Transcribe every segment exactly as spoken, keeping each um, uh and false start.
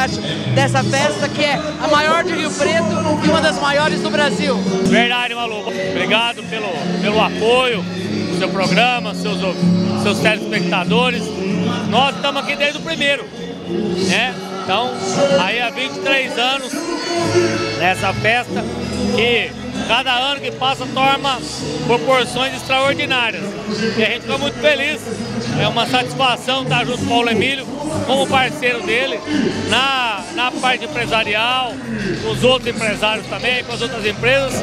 parte dessa festa que é a maior de Rio Preto e uma das maiores do Brasil. Verdade, Malu. Obrigado pelo, pelo apoio do seu programa, seus, seus telespectadores. Nós estamos aqui desde o primeiro, né? Então, aí há vinte e três anos nessa festa que cada ano que passa toma proporções extraordinárias. E a gente fica muito feliz. É uma satisfação estar junto com o Paulo Emílio como parceiro dele na, na parte empresarial, com os outros empresários também, com as outras empresas.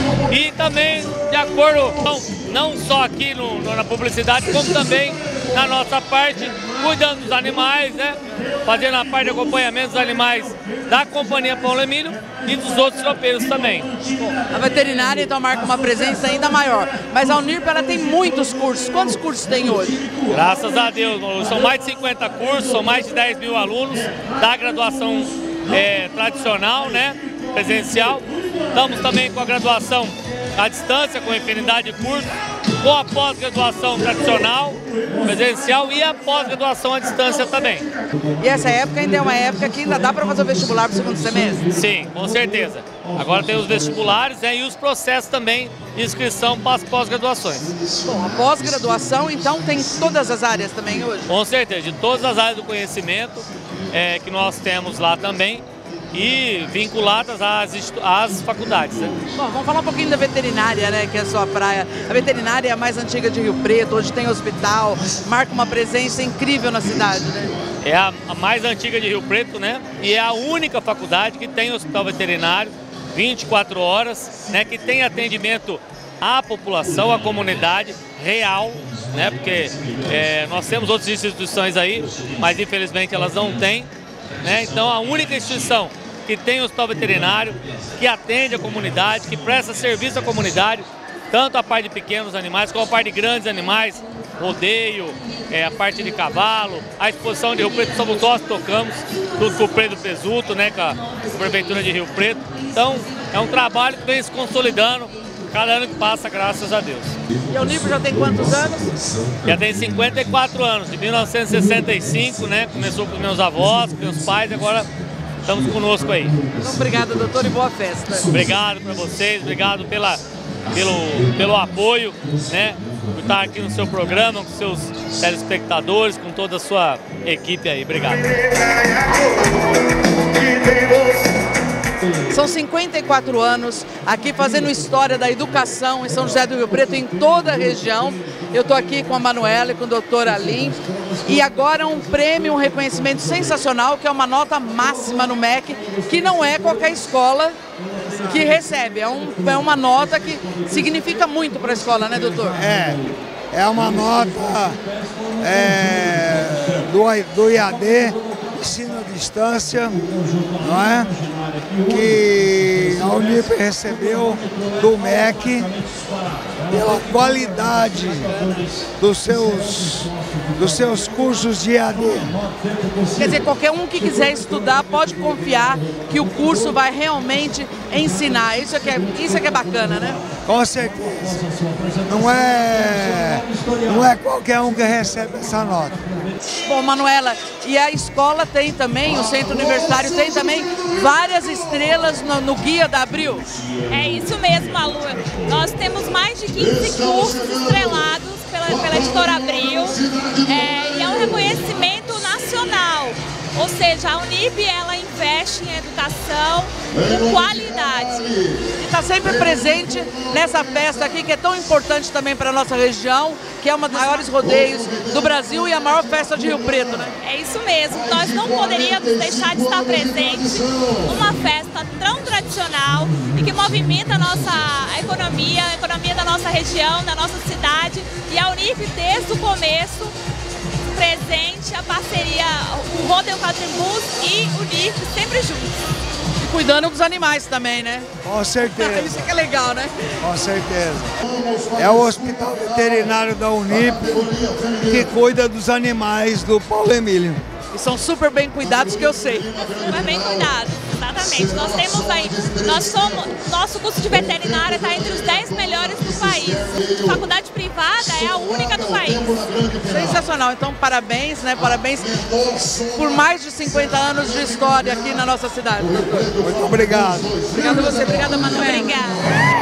E também de acordo, não, não só aqui no, na publicidade, como também na nossa parte, cuidando dos animais, né? Fazendo a parte de acompanhamento dos animais da Companhia Paulo Emílio e dos outros tropeiros também. A veterinária então marca uma presença ainda maior, mas a Unirp ela tem muitos cursos. Quantos cursos tem hoje? Graças a Deus, são mais de cinquenta cursos, são mais de dez mil alunos da graduação é, tradicional, né? Presencial. Estamos também com a graduação à distância, com infinidade de cursos, com a pós-graduação tradicional, presencial e a pós-graduação à distância também. E essa época ainda é uma época que ainda dá para fazer o vestibular para o segundo semestre? Sim, com certeza. Agora tem os vestibulares, né, e os processos também de inscrição para as pós-graduações. Bom, a pós-graduação então tem todas as áreas também hoje? Com certeza, de todas as áreas do conhecimento é, que nós temos lá também, e vinculadas às, às faculdades, né? Bom, vamos falar um pouquinho da veterinária, né, que é a sua praia. A veterinária é a mais antiga de Rio Preto, hoje tem hospital, marca uma presença incrível na cidade, né? É a, a mais antiga de Rio Preto, né? E é a única faculdade que tem hospital veterinário, vinte e quatro horas, né? Que tem atendimento à população, à comunidade real, né? Porque é, nós temos outras instituições aí, mas infelizmente elas não têm. Né? Então a única instituição que tem hospital veterinário, que atende a comunidade, que presta serviço à comunidade, tanto a parte de pequenos animais como a parte de grandes animais, rodeio, é, a parte de cavalo, a exposição de Rio Preto, somos nós que tocamos, tudo com o Pedro Pesuto, né, com a Prefeitura de Rio Preto. Então é um trabalho que vem se consolidando cada ano que passa, graças a Deus. E a Unirp já tem quantos anos? Já tem cinquenta e quatro anos, de mil novecentos e sessenta e cinco, né? Começou com meus avós, com meus pais, agora estamos conosco aí. Então, obrigado, doutor, e boa festa. Obrigado para vocês, obrigado pela, pelo, pelo apoio, né? Por estar aqui no seu programa, com seus telespectadores, com toda a sua equipe aí. Obrigado. São cinquenta e quatro anos aqui fazendo história da educação em São José do Rio Preto, em toda a região. Eu estou aqui com a Manuela e com o doutor Alim. E agora um prêmio, um reconhecimento sensacional, que é uma nota máxima no M E C, que não é qualquer escola que recebe. É, um, é uma nota que significa muito para a escola, né, doutor? É, é uma nota é, do, do I A D, ensino à distância, não é? Que a Unirp recebeu do M E C pela qualidade dos seus, dos seus cursos de I A D. Quer dizer, qualquer um que quiser estudar pode confiar que o curso vai realmente ensinar. Isso é que é, isso é, que é bacana, né? Com certeza. Não é, não é qualquer um que recebe essa nota. Bom, Manuela, e a escola tem também, o Centro Universitário tem também várias estrelas no, no Guia da Abril. É isso mesmo, Malu. Nós temos mais de quinze cursos estrelados pela, pela editora Abril, é, e é um reconhecimento nacional. Ou seja, a Unirp ela investe em educação com qualidade. E está sempre presente nessa festa aqui, que é tão importante também para a nossa região, que é uma dos maiores rodeios do Brasil e a maior festa de Rio Preto, né? É isso mesmo. Nós não poderíamos deixar de estar presente numa festa tão tradicional e que movimenta a nossa economia, a economia da nossa região, da nossa cidade. E a Unirp, desde o começo, presente, a parceria, o Rodeio Quadrimbus e o Unirp sempre juntos. E cuidando dos animais também, né? Com certeza. Isso que é legal, né? Com certeza. É o Hospital Veterinário da Unirp que cuida dos animais do Paulo Emílio. E são super bem cuidados, que eu sei. Super bem cuidados, exatamente. Nós temos aí, nós somos, nosso curso de veterinária está entre os dez melhores do país. A faculdade privada é a única do país. Sensacional, então parabéns, né? Parabéns por mais de cinquenta anos de história aqui na nossa cidade. Muito obrigado. Obrigada a você, obrigada, Manuela. Obrigada.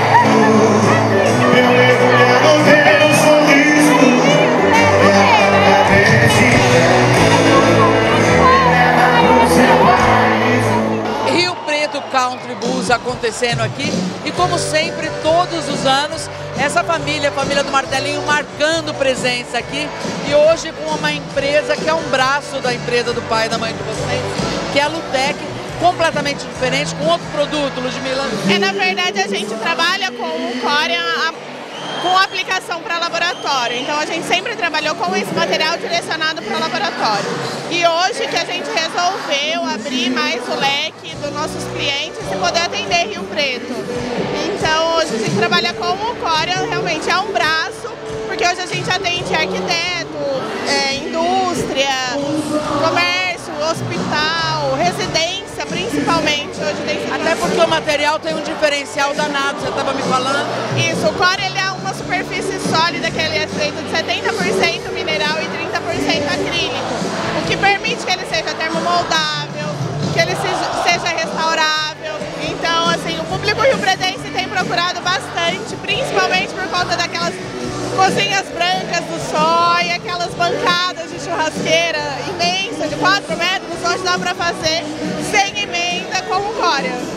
Rio Preto Country Blues acontecendo aqui e, como sempre, todos os anos, essa família, a família do Martelinho, marcando presença aqui e hoje com uma empresa que é um braço da empresa do pai e da mãe de vocês, que é a Lutec, completamente diferente, com outro produto, Ludmila. É, na verdade, a gente trabalha com o Corian com aplicação para laboratório, então a gente sempre trabalhou com esse material direcionado para laboratório. E hoje que a gente resolveu abrir mais o leque dos nossos clientes e poder atender Rio Preto. Então hoje a gente trabalha com o Corian, realmente é um braço, porque hoje a gente atende arquiteto, é, indústria, comércio, hospital, residência principalmente. Hoje tem Até porque o material tem um diferencial danado, você estava me falando. Isso, o Corian ele é uma superfície sólida que ele é feito de setenta por cento mineral e trinta por cento acrílico, o que permite que ele seja termomoldável, que ele seja restaurável. Então, assim, o público rio-pretense tem procurado bastante, principalmente por conta daquelas cozinhas brancas do sol e aquelas bancadas de churrasqueira imensa, de quatro metros, hoje dá para fazer sem emenda com o Corian.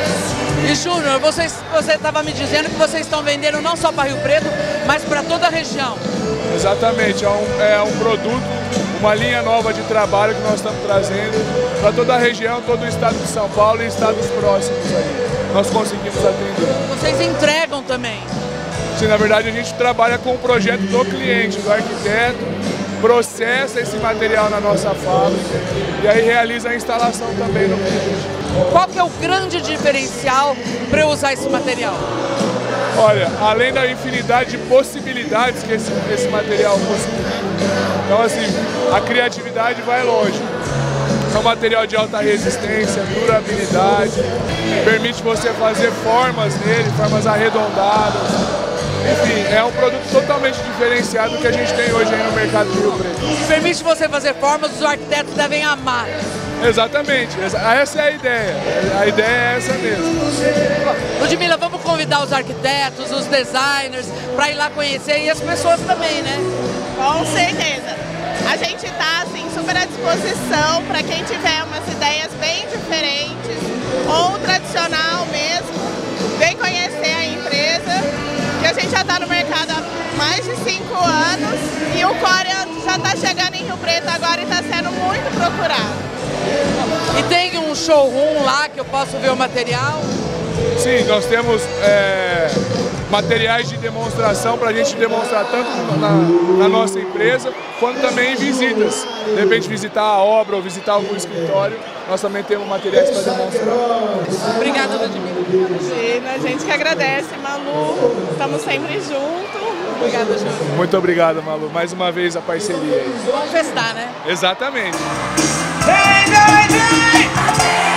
E Júnior, você estava me dizendo que vocês estão vendendo não só para Rio Preto, mas para toda a região. Exatamente, é um, é um produto, uma linha nova de trabalho que nós estamos trazendo para toda a região, todo o estado de São Paulo e estados próximos aí. Nós conseguimos atender. Vocês entregam também? Sim, na verdade a gente trabalha com o projeto do cliente, do arquiteto, processa esse material na nossa fábrica e aí realiza a instalação também no cliente. Qual que é o grande diferencial para eu usar esse material? Olha, além da infinidade de possibilidades que esse, esse material possui, então assim, a criatividade vai longe. É um material de alta resistência, durabilidade, permite você fazer formas nele, formas arredondadas. Enfim, é um produto totalmente diferenciado que a gente tem hoje aí no mercado de Rio Preto. Se permite você fazer formas, os arquitetos devem amar. Exatamente, essa é a ideia, a ideia é essa mesmo. Ludmila, vamos convidar os arquitetos, os designers, para ir lá conhecer e as pessoas também, né? Com certeza. A gente está assim, super à disposição para quem tiver umas ideias bem diferentes ou tradicional mesmo, vem conhecer a empresa, que a gente já está no mercado há mais de cinco anos e o Corian já está chegando em Rio Preto agora e está sendo muito procurado. E tem um showroom lá que eu posso ver o material? Sim, nós temos é, materiais de demonstração para a gente demonstrar tanto na, na nossa empresa, quanto também em visitas. De repente visitar a obra ou visitar algum escritório, nós também temos materiais para demonstrar. Obrigada, Ludmila. Imagina, a gente que agradece, Malu. Estamos sempre juntos. Obrigada, Júnior. Muito obrigado, Malu. Mais uma vez a parceria aí. Vamos festar, né? Exatamente. Vem, vem, vem!